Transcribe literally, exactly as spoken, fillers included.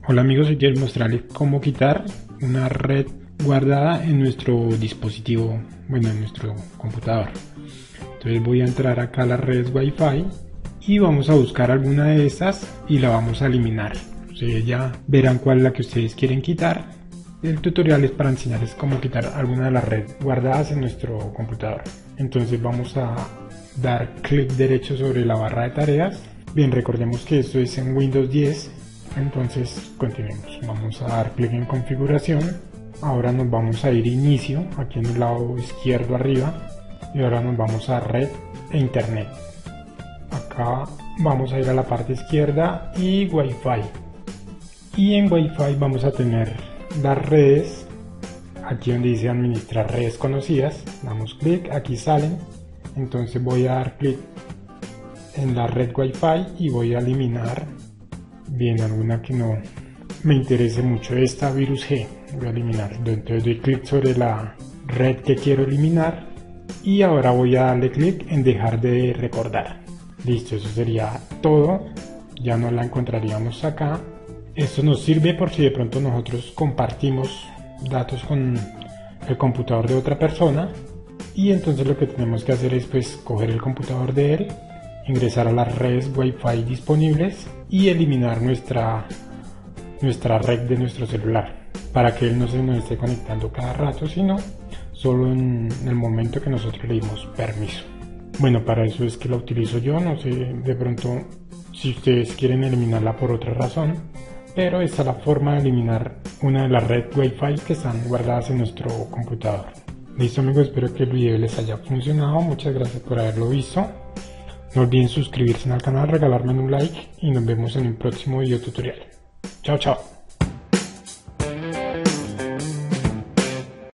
Hola amigos, hoy quiero mostrarles cómo quitar una red guardada en nuestro dispositivo, bueno, en nuestro computador. Entonces voy a entrar acá a las redes Wi-Fi y vamos a buscar alguna de estas y la vamos a eliminar. Ustedes ya verán cuál es la que ustedes quieren quitar. El tutorial es para enseñarles cómo quitar alguna de las redes guardadas en nuestro computador. Entonces vamos a dar clic derecho sobre la barra de tareas. Bien, recordemos que esto es en Windows diez. Entonces continuemos, vamos a dar clic en configuración. Ahora nos vamos a ir a inicio, aquí en el lado izquierdo arriba, y ahora nos vamos a red e internet. Acá vamos a ir a la parte izquierda y Wi-Fi, y en Wi-Fi vamos a tener las redes, aquí donde dice administrar redes conocidas, damos clic, aquí salen. Entonces voy a dar clic en la red Wi-Fi y voy a eliminar bien alguna que no me interese mucho, esta virus G voy a eliminar. Entonces doy clic sobre la red que quiero eliminar y ahora voy a darle clic en dejar de recordar. Listo, eso sería todo, ya no la encontraríamos acá. Esto nos sirve por si de pronto nosotros compartimos datos con el computador de otra persona, y entonces lo que tenemos que hacer es pues coger el computador de él, ingresar a las redes Wi-Fi disponibles y eliminar nuestra, nuestra red de nuestro celular, para que él no se nos esté conectando cada rato, sino solo en el momento que nosotros le dimos permiso. Bueno, para eso es que la utilizo yo, no sé de pronto si ustedes quieren eliminarla por otra razón, pero esta es la forma de eliminar una de las redes Wi-Fi que están guardadas en nuestro computador. Listo amigos, espero que el video les haya funcionado, muchas gracias por haberlo visto. No olviden suscribirse al canal, regalarme un like y nos vemos en un próximo video tutorial. Chao, chao.